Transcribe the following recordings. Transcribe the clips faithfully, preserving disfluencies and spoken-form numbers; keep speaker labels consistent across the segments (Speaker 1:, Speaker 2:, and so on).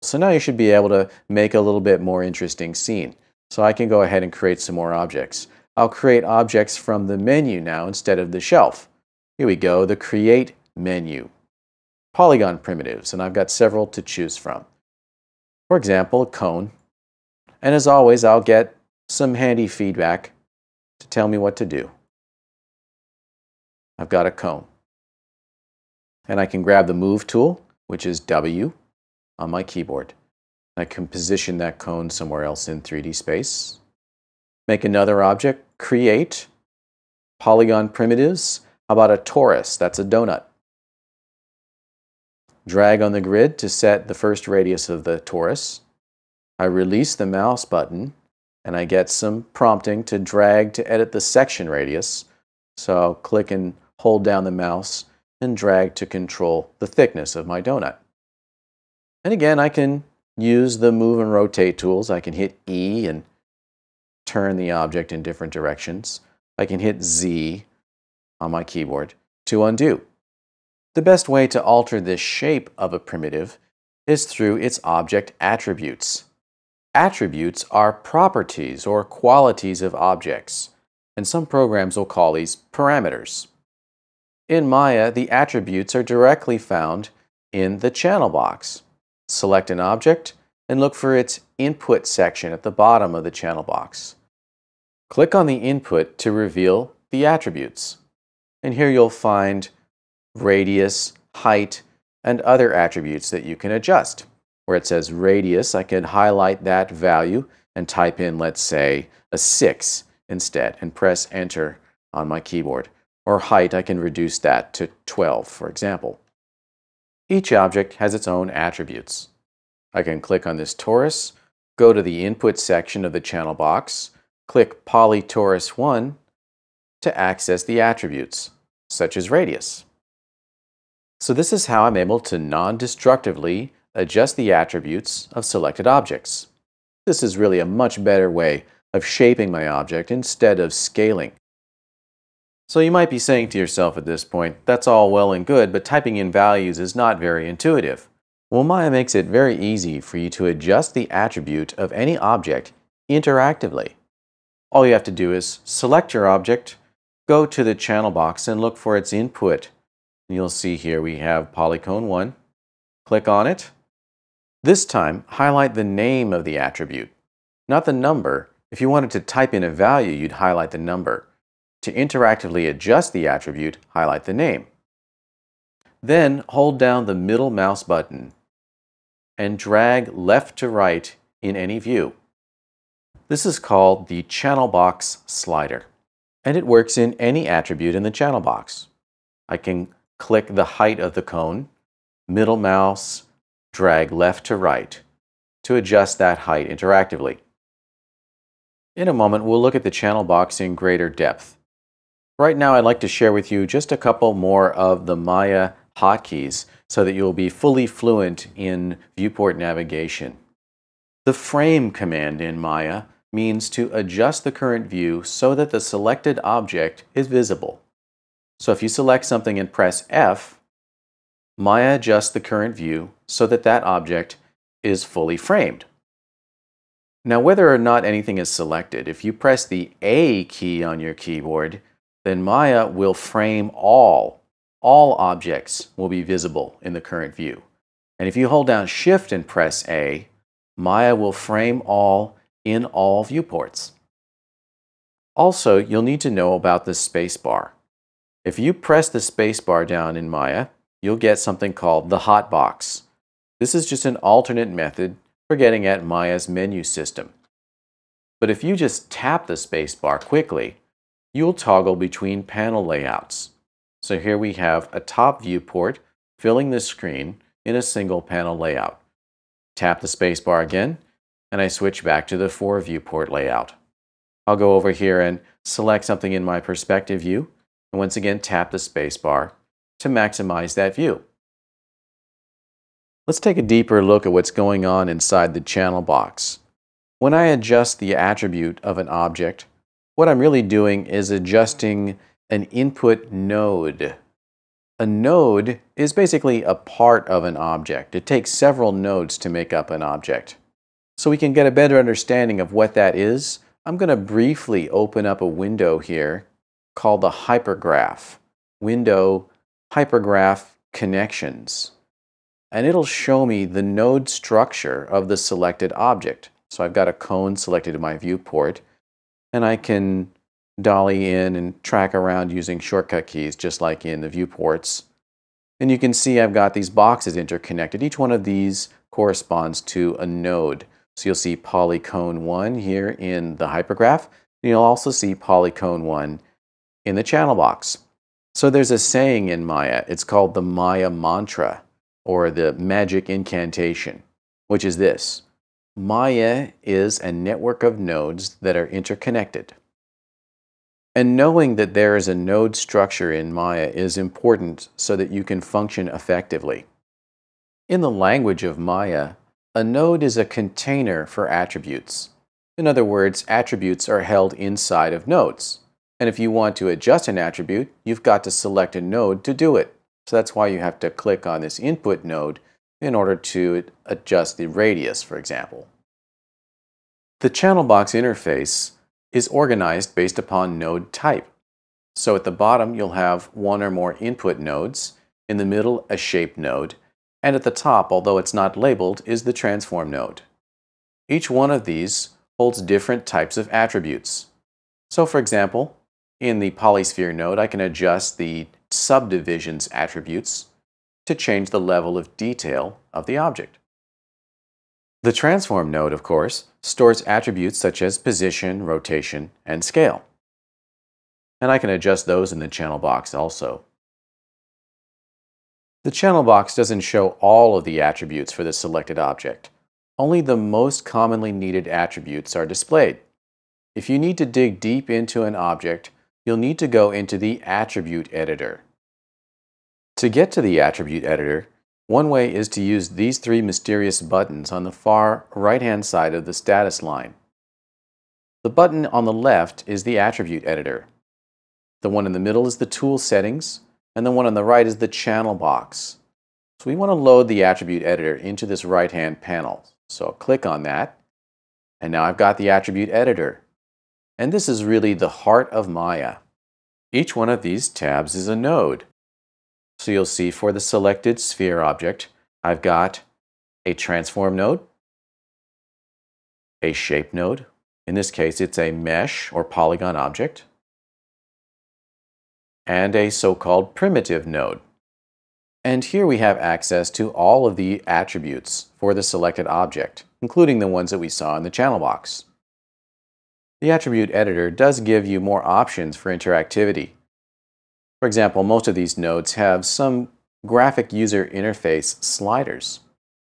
Speaker 1: So now you should be able to make a little bit more interesting scene. So I can go ahead and create some more objects. I'll create objects from the menu now instead of the shelf. Here we go, the Create menu. Polygon primitives, and I've got several to choose from. For example, a cone. And as always, I'll get some handy feedback to tell me what to do. I've got a cone. And I can grab the Move tool, which is W, on my keyboard. I can position that cone somewhere else in three D space. Make another object, Create, Polygon primitives. How about a torus? That's a donut. Drag on the grid to set the first radius of the torus. I release the mouse button, and I get some prompting to drag to edit the section radius. So I'll click and hold down the mouse and drag to control the thickness of my donut. And again, I can use the Move and Rotate tools. I can hit E and turn the object in different directions. I can hit Z on my keyboard to undo. The best way to alter the shape of a primitive is through its object attributes. Attributes are properties or qualities of objects, and some programs will call these parameters. In Maya, the attributes are directly found in the channel box. Select an object and look for its input section at the bottom of the channel box. Click on the input to reveal the attributes. And here you'll find radius, height, and other attributes that you can adjust. Where it says radius, I can highlight that value and type in, let's say, a six instead, and press Enter on my keyboard. Or height, I can reduce that to twelve, for example. Each object has its own attributes. I can click on this torus, go to the input section of the channel box, click PolyTorus one to access the attributes, such as radius. So this is how I'm able to non-destructively adjust the attributes of selected objects. This is really a much better way of shaping my object instead of scaling. So you might be saying to yourself at this point, that's all well and good, but typing in values is not very intuitive. Well, Maya makes it very easy for you to adjust the attribute of any object interactively. All you have to do is select your object, go to the channel box and look for its input. You'll see here we have Polycone one. Click on it. This time, highlight the name of the attribute, not the number. If you wanted to type in a value, you'd highlight the number. To interactively adjust the attribute, highlight the name. Then hold down the middle mouse button and drag left to right in any view. This is called the channel box slider, and it works in any attribute in the channel box. I can click the height of the cone, middle mouse, drag left to right to adjust that height interactively. In a moment, we'll look at the channel box in greater depth. Right now, I'd like to share with you just a couple more of the Maya hotkeys so that you'll be fully fluent in viewport navigation. The frame command in Maya means to adjust the current view so that the selected object is visible. So if you select something and press F, Maya adjusts the current view so that that object is fully framed. Now, whether or not anything is selected, if you press the A key on your keyboard, then Maya will frame all. All objects will be visible in the current view. And if you hold down Shift and press A, Maya will frame all in all viewports. Also, you'll need to know about the spacebar. If you press the spacebar down in Maya, you'll get something called the hotbox. This is just an alternate method for getting at Maya's menu system. But if you just tap the spacebar quickly, you'll toggle between panel layouts. So here we have a top viewport filling the screen in a single panel layout. Tap the spacebar again, and I switch back to the four viewport layout. I'll go over here and select something in my perspective view, and once again tap the spacebar to maximize that view. Let's take a deeper look at what's going on inside the channel box. When I adjust the attribute of an object, what I'm really doing is adjusting an input node. A node is basically a part of an object. It takes several nodes to make up an object. So we can get a better understanding of what that is, I'm going to briefly open up a window here called the hypergraph. Window Hypergraph Connections. And it'll show me the node structure of the selected object. So I've got a cone selected in my viewport, and I can dolly in and track around using shortcut keys just like in the viewports. And you can see I've got these boxes interconnected. Each one of these corresponds to a node. So you'll see polycone one here in the hypergraph, and you'll also see polycone one in the channel box. So there's a saying in Maya. It's called the Maya mantra, or the magic incantation, which is this: Maya is a network of nodes that are interconnected. And knowing that there is a node structure in Maya is important so that you can function effectively. In the language of Maya, a node is a container for attributes. In other words, attributes are held inside of nodes. And if you want to adjust an attribute, you've got to select a node to do it. So that's why you have to click on this input node in order to adjust the radius, for example. The channel box interface is organized based upon node type. So at the bottom, you'll have one or more input nodes, in the middle, a shape node, and at the top, although it's not labeled, is the transform node. Each one of these holds different types of attributes. So for example, in the polysphere node, I can adjust the subdivisions attributes to change the level of detail of the object. The transform node, of course, stores attributes such as position, rotation, and scale. And I can adjust those in the channel box also. The channel box doesn't show all of the attributes for the selected object. Only the most commonly needed attributes are displayed. If you need to dig deep into an object, you'll need to go into the Attribute Editor. To get to the Attribute Editor, one way is to use these three mysterious buttons on the far right-hand side of the status line. The button on the left is the Attribute Editor. The one in the middle is the Tool Settings, and the one on the right is the Channel box. So we want to load the Attribute Editor into this right-hand panel. So I'll click on that, and now I've got the Attribute Editor. And this is really the heart of Maya. Each one of these tabs is a node. So you'll see for the selected sphere object, I've got a transform node, a shape node. In this case, it's a mesh or polygon object, and a so-called primitive node. And here we have access to all of the attributes for the selected object, including the ones that we saw in the channel box. The Attribute Editor does give you more options for interactivity. For example, most of these nodes have some graphic user interface sliders.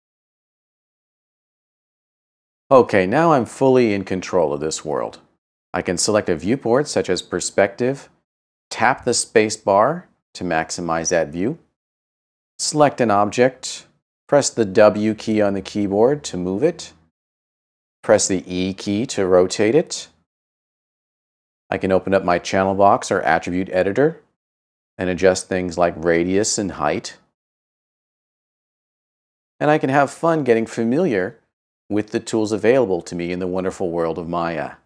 Speaker 1: Okay, now I'm fully in control of this world. I can select a viewport such as perspective, tap the space bar to maximize that view, select an object, press the W key on the keyboard to move it, press the E key to rotate it. I can open up my channel box or Attribute Editor and adjust things like radius and height. And I can have fun getting familiar with the tools available to me in the wonderful world of Maya.